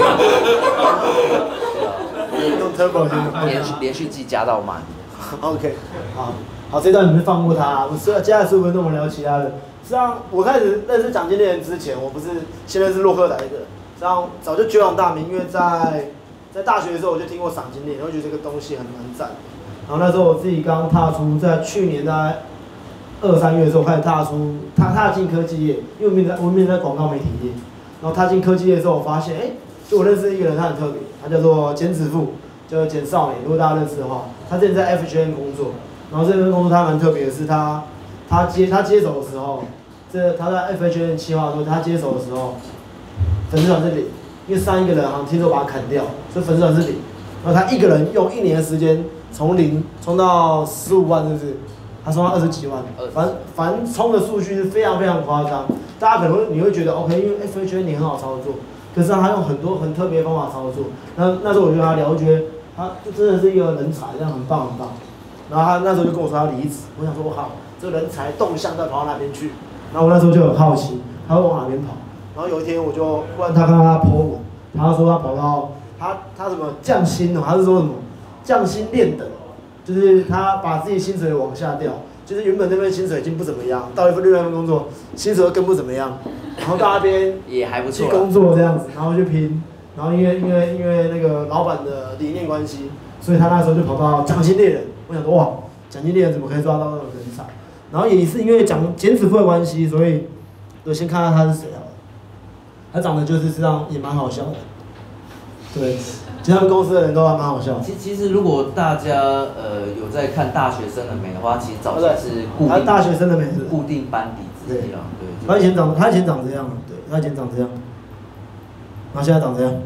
用 turbo 连续季加到满。 OK， 好，这段你们放过他。我接下来15分钟我们聊其他的。实际上，我开始认识奖金猎人之前，我不是先认识洛克莱的，实际上早就久仰大名，因为在大学的时候我就听过赏金猎人，我觉得这个东西很蛮赞。然后那时候我自己刚踏出，在去年大概2、3月的时候开始踏进科技业，因为我们在广告媒体业，然后踏进科技业的时候，我发现，就我认识一个人，他很特别，他叫做简子富，叫简少年，如果大家认识的话，他之前在 FHN 工作。然后这份工作他蛮特别的是他接手的时候，他在 FHN 企划的时候，他接手的时候，粉丝团是0，因为上一个人好像听说把他砍掉，所以粉丝团是0。然后他一个人用1年的时间从0冲到15万，是不是？他冲到20几万，反正冲的数据是非常非常夸张。大家可能你会觉得 OK， 因为 FHN 你很好操作，可是他用很多很特别的方法操作。那时候我就跟他聊，我觉得他就真的是一个人才，这样很棒很棒。然后他那时候就跟我说他离职，我想说我靠，这个人才动向再跑到那边去。然后我那时候就很好奇，他会往哪边跑？ 然后有一天我就忽然他看到他 po 文，他说他跑到他什么降薪哦，他是说什么降薪练等，就是他把自己薪水往下调，就是原本那份薪水已经不怎么样，到另外一份工作薪水更不怎么样，然后到那边也还不错去工作这样子，然后去拼，然后因为那个老板的理念关系，所以他那时候就跑到奖金猎人，我想说哇，奖金猎人怎么可以抓到那种人才？然后也是因为减脂夫的关系，所以我先看看他是谁好了。他长得就是这样，也蛮好笑的。对，其实他们公司的人都还蛮好笑。 其实如果大家有在看大学生的美的话，其实早期是固定， 他大学生的美是固定班底之一啊。对， 他以前长这样，对，他以前长这样，然后现在长这样。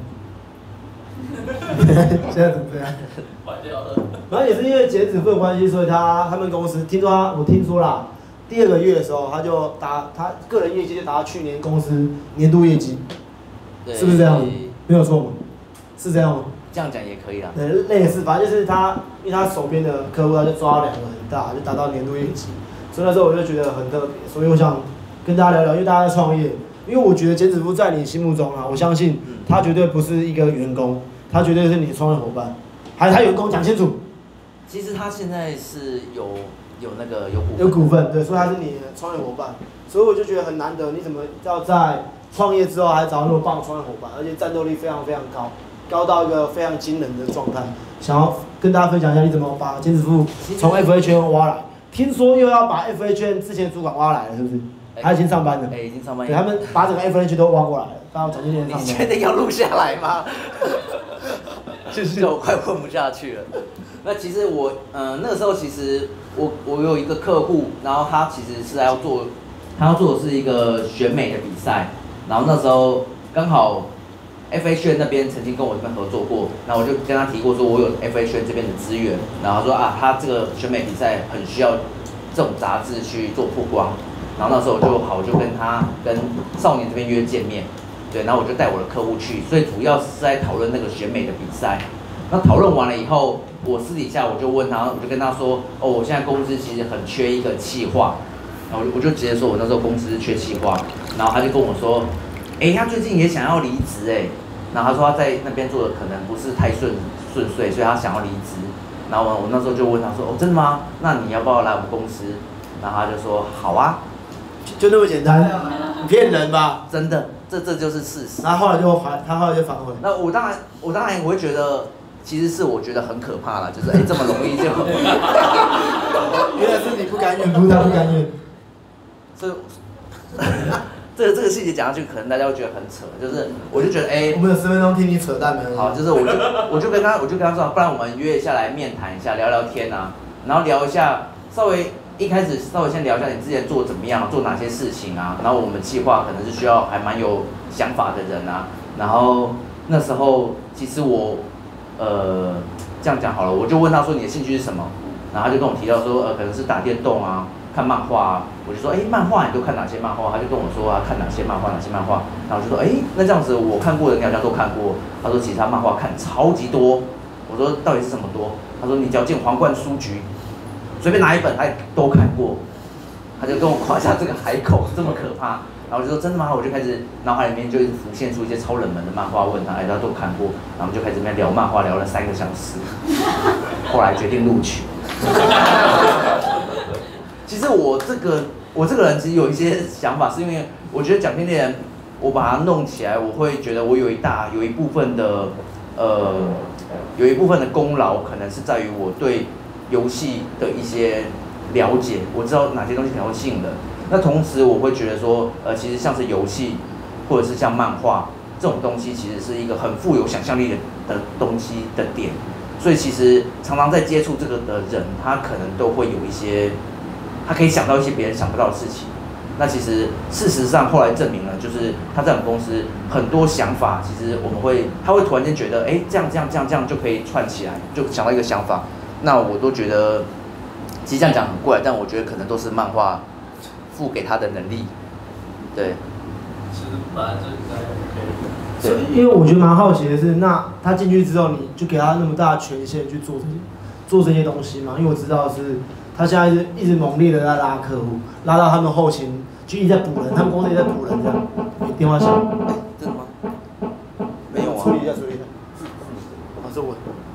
现在怎么这样？ 坏掉了。 然后也是因为减脂夫的关系，所以他们公司我听说啦，第2个月的时候他就他个人业绩就达到去年公司年度业绩，是不是这样？没有错吗？是这样吗？ 这样讲也可以啦。 对，类似，反正就是因为他手边的客户他就抓了2个很大，就达到年度业绩，所以那时候我就觉得很特别，所以我想跟大家聊聊，因为大家在创业，因为我觉得减脂夫在你心目中啊，我相信他绝对不是一个员工，他绝对是你的创业伙伴，还有他员工讲清楚。 其实他现在是有那个有股份，对，所以他是你的创业伙伴，所以我就觉得很难得，你怎么要在创业之后还找那么棒的创业伙伴，而且战斗力非常非常高，高到一个非常惊人的状态。想要跟大家分享一下你怎么把减脂夫从 FA 圈挖来，听说又要把 FA 圈之前主管挖来了，是不是？他已经上班了， 已经上班。 对，他们把整个 FA 圈都挖过来了，到奖金链上班。 你确定要录下来吗？就是我快混不下去了。那其实我那个时候其实我有一个客户，然后他其实是他要做的是一个选美的比赛，然后那时候刚好 FA 圈那边曾经跟我这边合作过，然后我就跟他提过说我有 FA 圈这边的资源，然后他说啊他这个选美比赛很需要这种杂志去做曝光，然后那时候我就跟少年这边约见面，对，然后我就带我的客户去，所以主要是在讨论那个选美的比赛。那讨论完了以后，我私底下我就问他，我就跟他说，哦，我现在公司其实很缺一个企划，然后我就直接说我那时候公司缺企划，然后他就跟我说，他最近也想要离职然后他说他在那边做的可能不是太顺遂，所以他想要离职。然后我那时候就问他说，哦，真的吗？那你要不要来我们公司？然后他就说好啊， 就那么简单，你骗人吧？ 真的，这就是事实。 然后他后来就反悔。 那我当然我会觉得。其实是我觉得很可怕了，就是这么容易就， 原来是你不甘愿，不是他不甘愿。 所以，这个细节讲下去，可能大家会觉得很扯，就是我就觉得我们有10分钟听你扯淡没有？ 好，就是我就跟他说，不然我们约下来面谈一下，聊聊天啊，然后聊一下，一开始稍微先聊一下你之前做怎么样，做哪些事情啊，然后我们计划可能是需要还蛮有想法的人啊，然后那时候其实我。这样讲好了，我就问他说你的兴趣是什么，然后他就跟我提到说可能是打电动啊，看漫画啊，我就说漫画你都看哪些漫画？他就跟我说看哪些漫画，然后我就说那这样子我看过的你好像都看过，他说其实他漫画看超级多，我说到底是什么多？他说你只要进皇冠书局，随便拿一本他都看过，他就跟我夸下这个海口这么可怕。然后我就说真的吗？我就开始脑海里面就一直浮现出一些超冷门的漫画，问他，他都看过，然后我们就开始在聊漫画，聊了3个小时，后来决定录取。其实我这个人其实有一些想法，是因为我觉得奖金猎人，我把它弄起来，我会觉得我有一部分的功劳，可能是在于我对游戏的一些了解，我知道哪些东西可能会吸引人。那同时我会觉得说，其实像是游戏，或者是像漫画这种东西，其实是一个很富有想象力的东西的点。所以其实常常在接触这个的人，他可能都会有一些，他可以想到一些别人想不到的事情。那其实事实上后来证明了，就是他在我们公司很多想法，其实他会突然间觉得，这样就可以串起来，就想到一个想法。那我都觉得，其实这样讲很怪，但我觉得可能都是漫画赋给他的能力，对。 其实本来就应该 OK。 对，因为我觉得蛮好奇的是，那他进去之后，你就给他那么大的权限去做这些东西嘛？因为我知道是他现在一直猛烈的在拉客户，拉到他们后勤就一直在补人，他们公司也在补人这样。你电话响， 真的吗？没有啊。 处理一下，处理一下。啊，是我。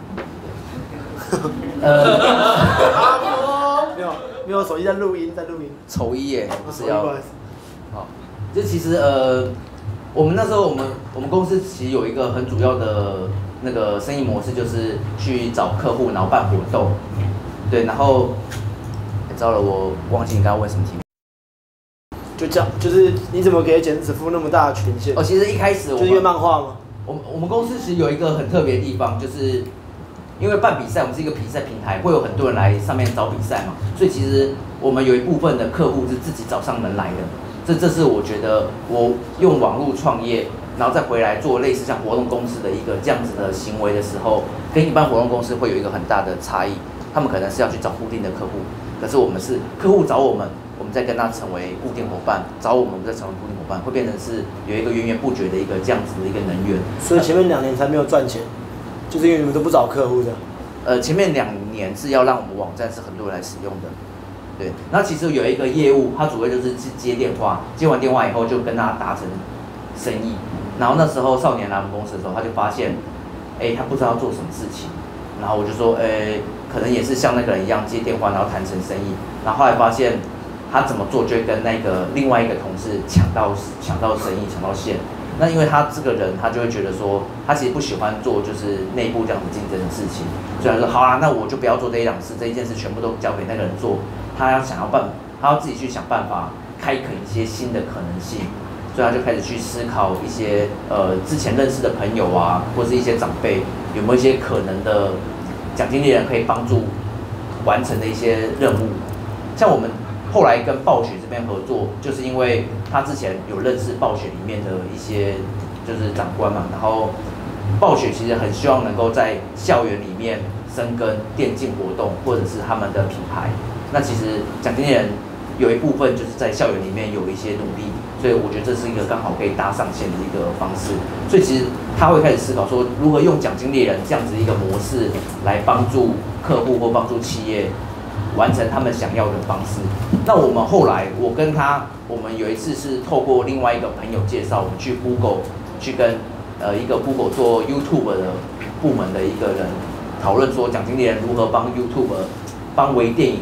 没有，手机在录音， 丑一耶，不是要。 不好意思。 好，就其实我们那时候我们公司其实有一个很主要的那个生意模式，就是去找客户，然后办活动。对，然后，糟了，我忘记你刚刚问什么题目。 就这样，就是你怎么给剪纸付那么大的权限？ 其实一开始就是因为漫画吗？ 我们公司其实有一个很特别的地方，就是因为办比赛，我们是一个比赛平台，会有很多人来上面找比赛嘛，所以其实我们有一部分的客户是自己找上门来的。这是我觉得我用网络创业，然后再回来做类似像活动公司的一个这样子的行为的时候，跟一般活动公司会有一个很大的差异。他们可能是要去找固定的客户，可是我们是客户找我们，我们再跟他成为固定伙伴，找我们再成为固定伙伴，会变成是有一个源源不绝的一个这样子的一个能源。 所以前面2年才没有赚钱，就是因为你们都不找客户的。 前面2年是要让我们网站是很多人来使用的，对。那其实有一个业务，他主要就是接电话，接完电话以后就跟他达成生意。然后那时候少年来我们公司的时候，他就发现，他不知道做什么事情。然后我就说，可能也是像那个人一样接电话，然后谈成生意。然后后来发现他怎么做，就会跟那个另外一个同事抢到生意，抢到线。那因为他这个人，他就会觉得说，他其实不喜欢做就是内部这样子竞争的事情，所以他说好啦，那我就不要做这一档事，这一件事全部都交给那个人做。他要自己去想办法开垦一些新的可能性，所以他就开始去思考一些之前认识的朋友啊，或是一些长辈有没有一些可能的奖金猎人可以帮助完成的一些任务。像我们后来跟暴雪这边合作，就是因为他之前有认识暴雪里面的一些就是长官嘛，然后暴雪其实很希望能够在校园里面深耕电竞活动或者是他们的品牌。那其实奖金猎人有一部分就是在校园里面有一些努力，所以我觉得这是一个刚好可以搭上线的一个方式。所以其实他会开始思考说，如何用奖金猎人这样子一个模式来帮助客户或帮助企业完成他们想要的方式。那我们后来，我跟他，我们有一次是透过另外一个朋友介绍，我们去 Google 去跟一个 Google 做 YouTube 的部门的一个人讨论说，奖金猎人如何帮 YouTube 帮微电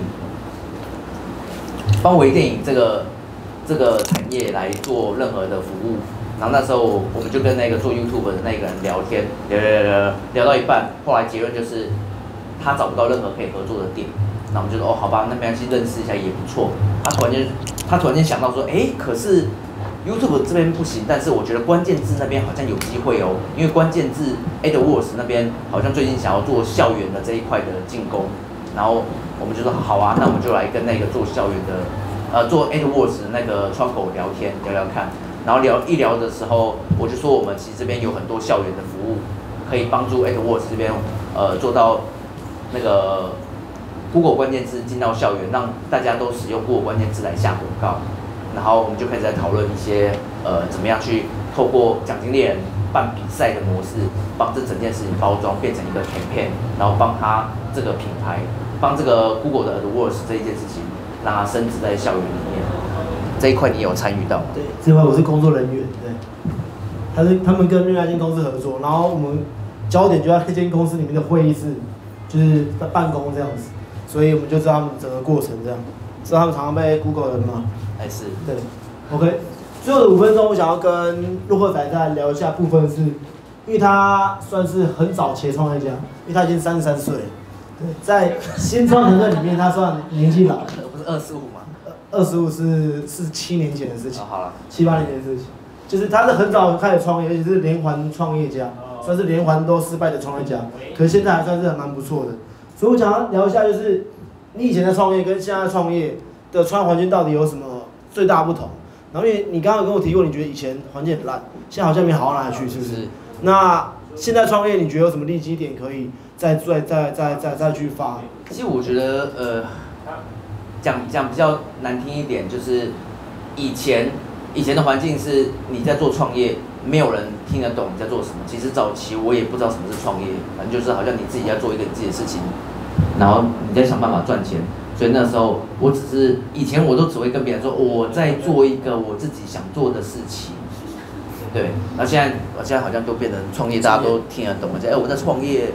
影这个产业来做任何的服务。然后那时候我们就跟那个做 YouTube 的那个人聊天，聊到一半，后来结论就是他找不到任何可以合作的点。那我们就说好吧，那没关系，认识一下也不错。他突然间想到说，可是 YouTube 这边不行，但是我觉得关键字那边好像有机会哦，因为关键字 AdWords 那边好像最近想要做校园的这一块的进攻。然后我们就说好啊，那我们就来跟那个做校园的做 AdWords 的那个窗口聊天聊聊看。然后聊的时候，我就说我们其实这边有很多校园的服务，可以帮助 AdWords 这边做到那个 Google 关键字进到校园，让大家都使用 Google 关键字来下广告。然后我们就开始在讨论一些怎么样去透过奖金猎人办比赛的模式，帮这整件事情包装变成一个 campaign， 然后帮他这个品牌，帮这个 Google 的 AdWords 这一件事情，让它升值在校园里面。这一块你有参与到吗？ 对，这块我是工作人员，对。他们跟另外一间公司合作，然后我们焦点就在那间公司里面的会议室，就是在办公这样子，所以我们就知道他们整个过程这样，知道他们常常被 Google 人骂。 还是对 ，OK。最后的5分钟，我想要跟陆鹤仔再聊一下部分是，因为他算是很早期的创业家，因为他已经33岁了，对，在新创团队里面他算年纪老， 不是25吗 ？25是7年前的事情， 好了 ，7、8年前的事情，就是他是很早开始创业，而且是连环创业家，算是连环都失败的创业家，可是现在还算是蛮不错的。所以我想要聊一下，就是你以前的创业跟现在的创业的创业环境到底有什么最大不同？然后因为你刚刚跟我提过，你觉得以前环境很烂，现在好像没好到哪里去，是不是？那现在创业，你觉得有什么利基点可以再去发？ 其实我觉得讲比较难听一点，就是以前的环境是你在做创业，没有人听得懂你在做什么。其实早期我也不知道什么是创业，反正就是好像你自己在做一个你自己的事情，然后你在想办法赚钱。 所以那时候我只是以前我都只会跟别人说我在做一个我自己想做的事情，对。然后现在好像都变成创业，大家都听得懂了。我在创业。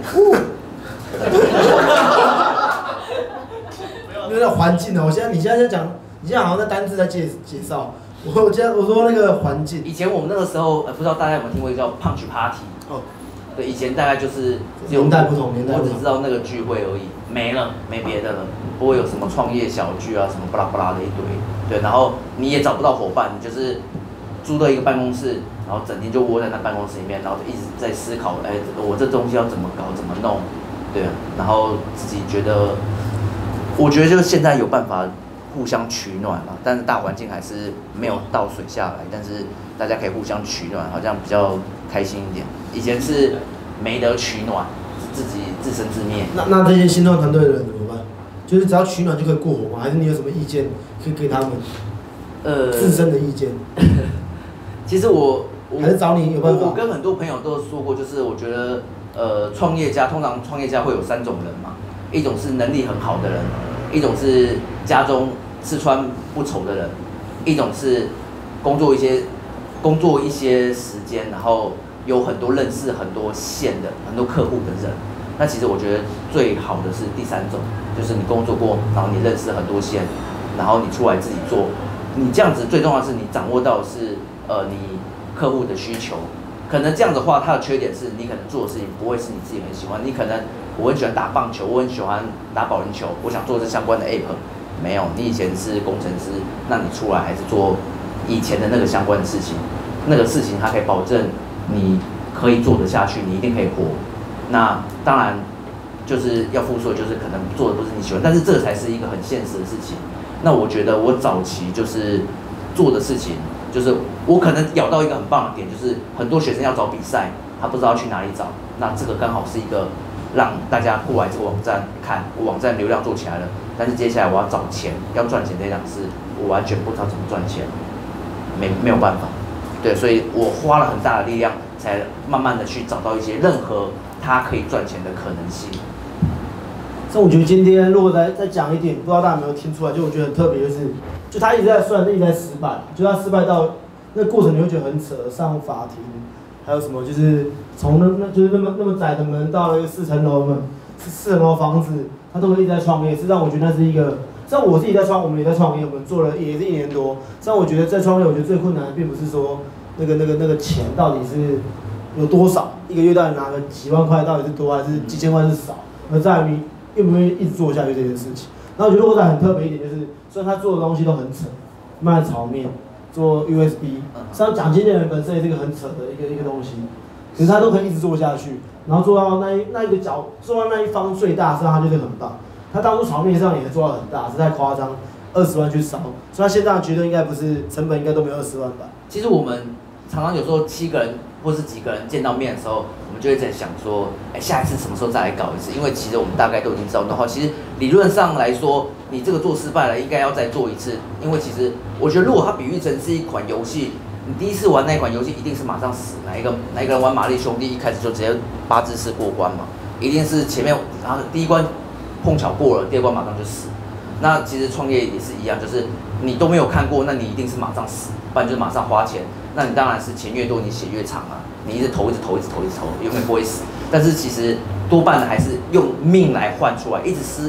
因为那环境呢，你现在在讲，你现在好像在单字在介绍。我说那个环境。 以前我们那个时候，不知道大家有没有听过一个叫 Punch Party。哦。对，以前大概就是年代不同， 我只知道那个聚会而已，没了，没别的了，不会有什么创业小聚啊，什么巴拉巴拉的一堆。对，然后你也找不到伙伴，你就是租到一个办公室，然后整天就窝在那办公室里面，然后就一直在思考，我这东西要怎么搞，怎么弄，对啊，然后自己觉得，我觉得就是现在有办法互相取暖了，但是大环境还是没有倒水下来，但是大家可以互相取暖，好像比较开心一点。以前是没得取暖，自己自生自灭。 那这些新创团队的人怎么办？就是只要取暖就可以过火吗？还是你有什么意见可以给他们？自身的意见。 其实我还是找你有办法。 我跟很多朋友都说过，就是我觉得创业家通常创业家会有3种人嘛，一种是能力很好的人，一种是家中吃穿不愁的人，一种是工作一些时间，然后有很多认识很多线的很多客户的人。那其实我觉得最好的是第3种，就是你工作过，然后你认识很多线，然后你出来自己做，你这样子最重要的是你掌握到的是你客户的需求。可能这样的话，它的缺点是你可能做的事情不会是你自己很喜欢。你可能我很喜欢打棒球，我很喜欢打保龄球，我想做这相关的 app， 没有，你以前是工程师，那你出来还是做以前的那个相关的事情，那个事情它可以保证你可以做得下去，你一定可以活。那当然就是要付出的就是可能做的不是你喜欢，但是这个才是一个很现实的事情。那我觉得我早期就是做的事情，就是我可能咬到一个很棒的点，就是很多学生要找比赛，他不知道去哪里找，那这个刚好是一个让大家过来这个网站看，我网站流量做起来了，但是接下来我要找钱，要赚钱这档事，我完全不知道怎么赚钱，没有办法。对，所以我花了很大的力量，才慢慢的去找到一些任何他可以赚钱的可能性。 所以我觉得今天如果再讲一点，不知道大家有没有听出来，就我觉得很特别，就他一直在算，一直在失败，就他失败到那过程你会觉得很扯，上法庭，还有什么就是从就是那么窄的门到了一个4层楼门，4层楼房子，他都会一直在创业。实际上我觉得那是一个，像我自己在我们也在创业，我们做了也是1年多。实际上我觉得在创业，我觉得最困难的并不是说那个钱到底是有多少，一个月到底拿个几万块到底是多还是几千万是少，而在于愿不愿意一直做下去这件事情。然后我觉得洛仔很特别一点，就是虽然他做的东西都很扯，卖炒面、做 USB， 像奖金猎人本身也是一个很扯的一个东西，可是他都可以一直做下去，然后做到那一个角，做到那一方最大，实际上他就是很棒。他当初炒面上也做到很大，实在夸张，20万去烧，所以他现在觉得应该不是成本应该都没有20万吧。 其实我们常常有时候7个人或是几个人见到面的时候，我们就会在想说，下一次什么时候再来搞一次？因为其实我们大概都已经知道的话，其实理论上来说，你这个做失败了，应该要再做一次。因为其实我觉得，如果它比喻成是一款游戏，你第一次玩那一款游戏一定是马上死，哪一个人玩玛丽兄弟一开始就直接8字式过关嘛？一定是前面然后第一关碰巧过了，第2关马上就死。那其实创业也是一样，就是你都没有看过，那你一定是马上死，不然就是马上花钱。那你当然是钱越多，你血越长啊，你一直投，永远不会死。但是其实多半的还是用命来换出来，一直死，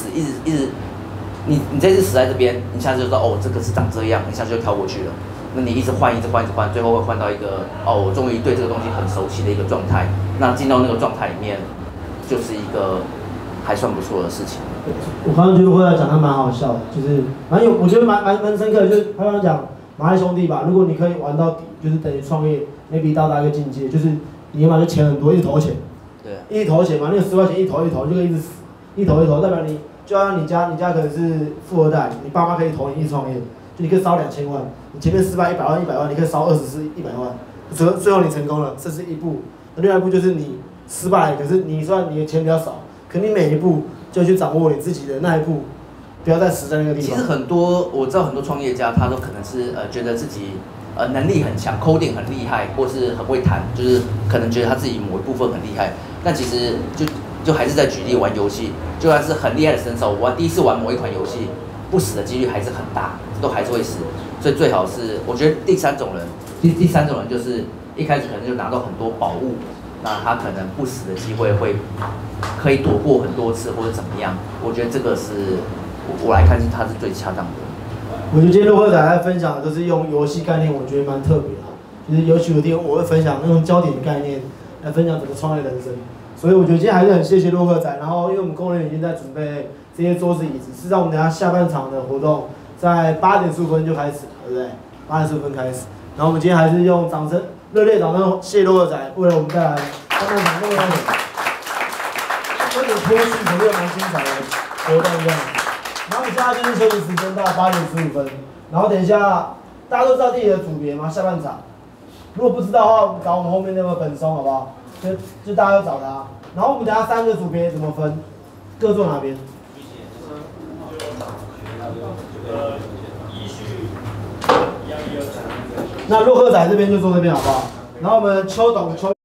你这次死在这边，你下次就知道哦，这个是长这样，你下次就跳过去了。那你一直换，最后会换到一个我终于对这个东西很熟悉的一个状态。那进到那个状态里面，就是一个还算不错的事情。 我刚刚觉得会讲他蛮好笑的，就是我觉得蛮深刻的，就是他刚刚讲玛丽兄弟吧，如果你可以玩到底，就是等于创业 maybe 到达一个境界，就是你要么就钱很多，一直投钱， 对， 一直投钱嘛，那个10块钱一投，就可以一直死，一投，代表你就像你家可能是富2代，你爸妈可以投你一直创业，就你可以烧2000万，你前面失败100万，你可以烧20次100万，最后你成功了，这是一步。那另外一步就是你失败了，可是你虽然你的钱比较少，可你每一步就去掌握你自己的那一步，不要再死在那个地方。 其实我知道很多创业家，他都可能是觉得自己能力很强 ，coding 很厉害，或是很会谈，就是可能觉得他自己某一部分很厉害。但其实就就还是在举例玩游戏，就算是很厉害的身手，我第一次玩某一款游戏，不死的几率还是很大，都还是会死。所以最好是，我觉得第三种人就是一开始可能就拿到很多宝物，那他可能不死的机会可以躲过很多次或者怎么样。我觉得这个是我来看他是最恰当的。 我觉得今天洛克仔在分享的都是用游戏概念，我觉得蛮特别的。就是尤其有天我会分享用焦点的概念来分享整个创业人生，所以我觉得今天还是很谢谢洛克仔。然后因为我们工人已经在准备这些桌子椅子，事实上我们等下下半场的活动在8点15分就开始了，对不对？8点15分开始。然后我们今天还是用热烈掌声谢谢洛克仔，为了我们带来下半场那么有点脱序，可是又蛮精彩的活动这样。然后我们现在就是休息时间到8点15分，然后等一下大家都知道自己的组别吗？下半场。如果不知道的话，找我们后面那个本松好不好？就大家都找他。然后我们等下3个组别怎么分？各坐哪边？那洛克仔这边就坐这边好不好？然后我们邱董